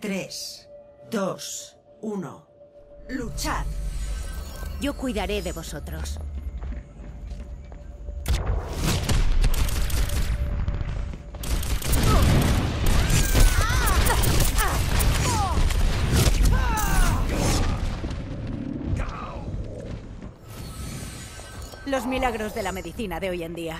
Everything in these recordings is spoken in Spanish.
3, 2, 1. ¡Luchad! Yo cuidaré de vosotros. Los milagros de la medicina de hoy en día.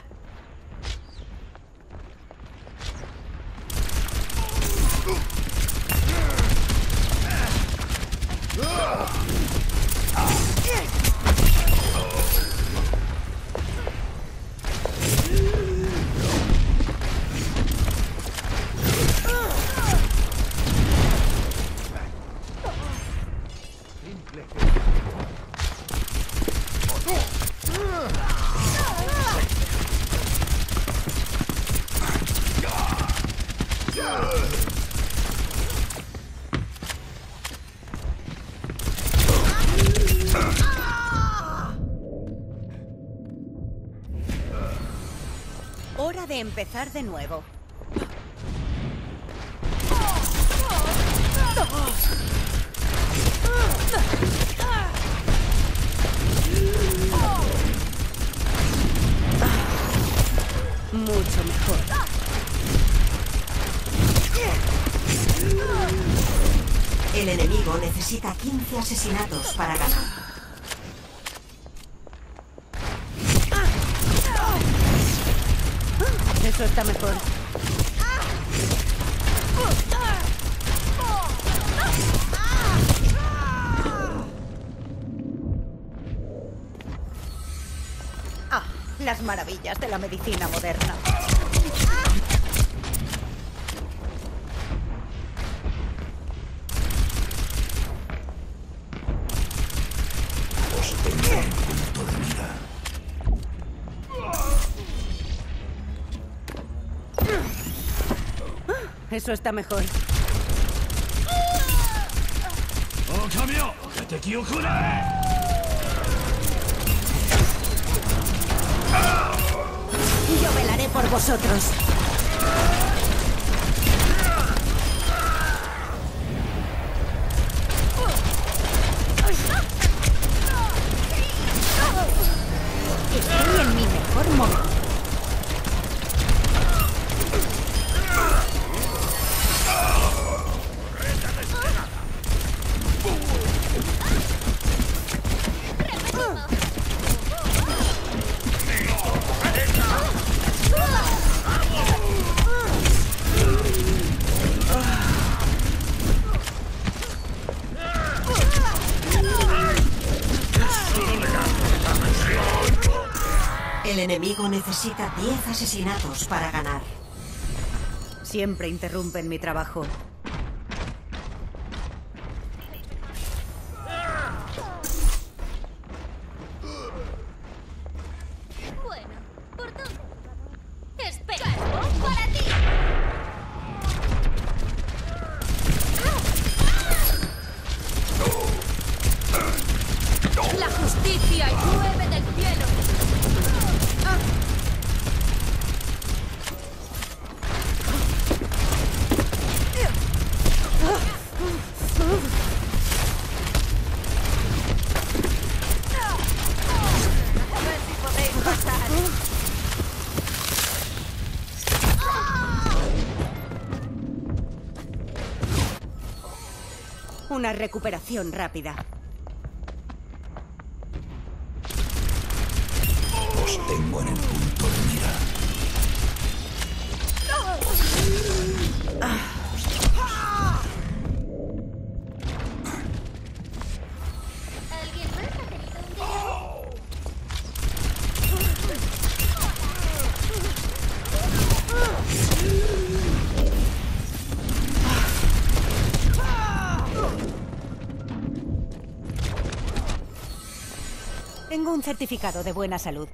Hora de empezar de nuevo. Mucho mejor. El enemigo necesita 15 asesinatos para ganar. Eso está mejor. Ah, las maravillas de la medicina moderna. Os tengo en punto de mira. Eso está mejor. Yo velaré por vosotros. Estoy en mi mejor momento. El enemigo necesita 10 asesinatos para ganar. Siempre interrumpen mi trabajo. Bueno, ¿por dónde? ¡Espera! ¡Para ti! ¡La justicia llueve del cielo! A ver si podéis pasar. Una recuperación rápida. Os tengo en el punto de mira. ¿Alguien más ha tenido un día? Tengo un certificado de buena salud.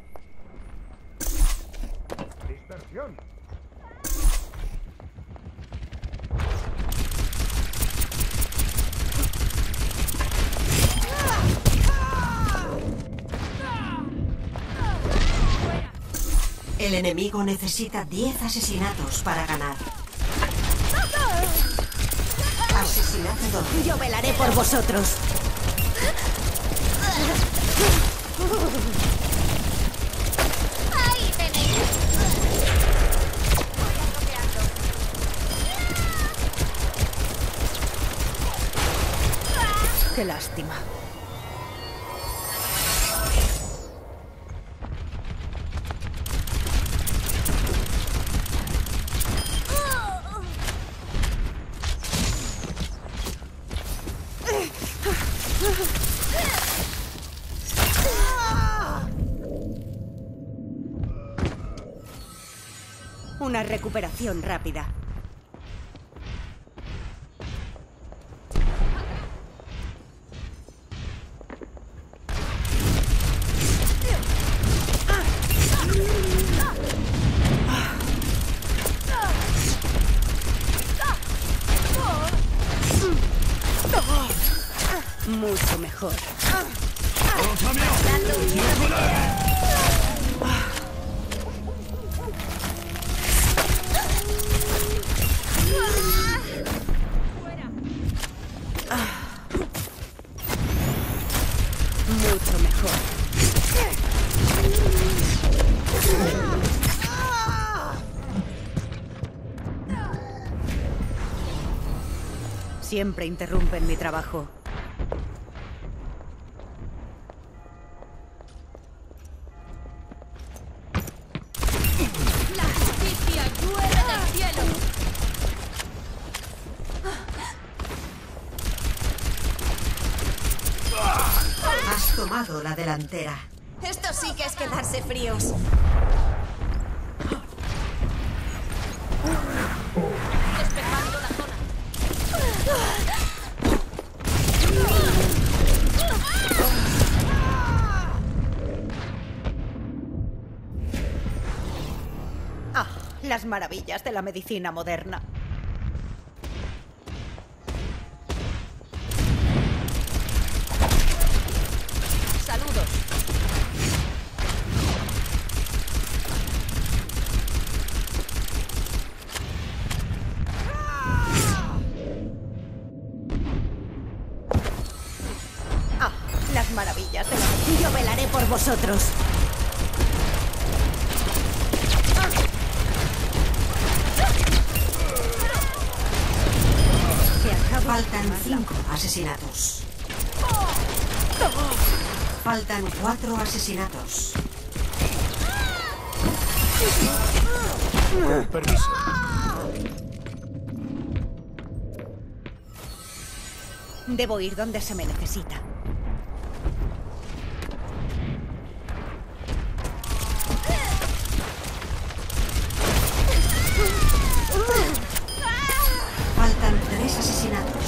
Dispersión. El enemigo necesita 10 asesinatos para ganar. Has Asesinato doble. Yo velaré por vosotros. Ahí tenéis. Voy atropeando. Qué lástima. Una recuperación rápida. Mucho mejor. Mucho mejor. Siempre interrumpen mi trabajo. La justicia llueve del cielo. Has tomado la delantera. Esto sí que es quedarse fríos. Despejando la zona. Ah, las maravillas de la medicina moderna. Saludos. Ah, las maravillas de la medicina. Yo velaré por vosotros. Se acaba de Faltan quemar la- 5 asesinatos. Faltan 4 asesinatos. Permiso. Debo ir donde se me necesita. Faltan 3 asesinatos.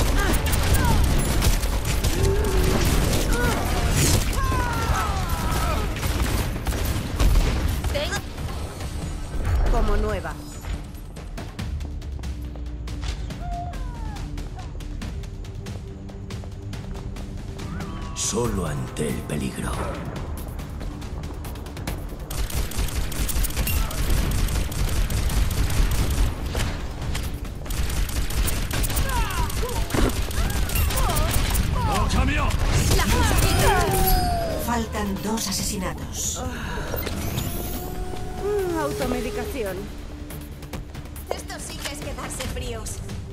Como nueva. Solo ante el peligro. Faltan 2 asesinatos. Automedicación. Esto sí que es quedarse fríos.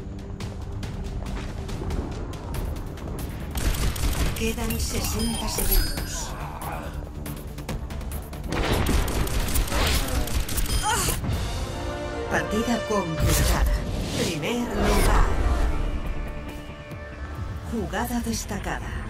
Quedan 60 segundos. Partida completada. Primer lugar. Jugada destacada.